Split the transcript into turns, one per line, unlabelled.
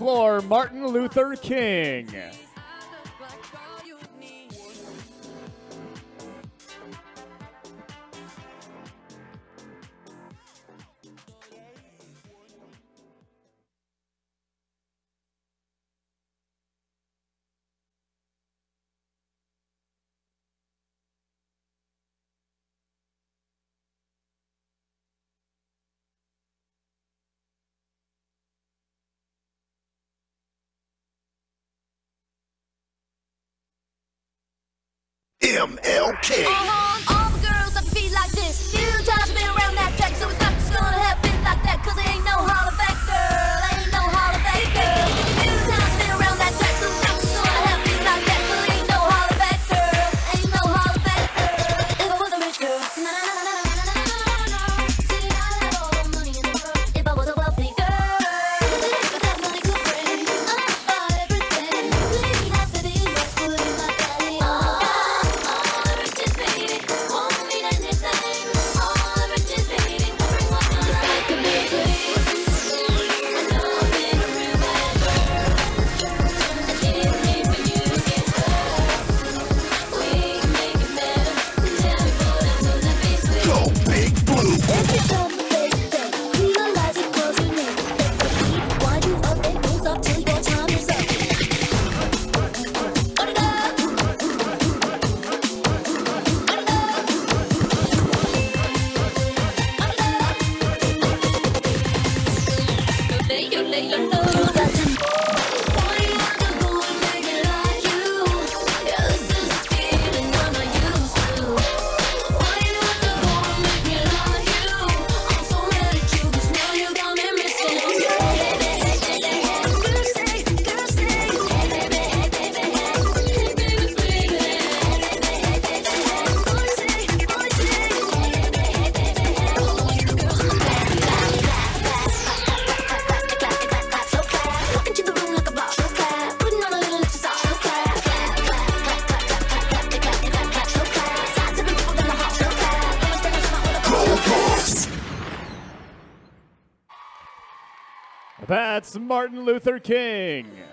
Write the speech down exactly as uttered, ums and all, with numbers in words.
floor, Martin Luther King.
M L K.
Uh-huh. All the girls that feel like this. Few times been around that track, so it's not just gonna happen like that. Cause it ain't no holler back girl. Ain't no holler back girl. Few times been around that track, so it's not just gonna happen like that. Cause it ain't no holler back girl. Ain't no holler back girl. If I was a rich girl, na na na na na na na na na. See, I'd have all the money in the world. If I was a wealthy girl, but that money could bring, I'd buy everything. Please have to be what's good in my belly. Oh.
That's Martin Luther King.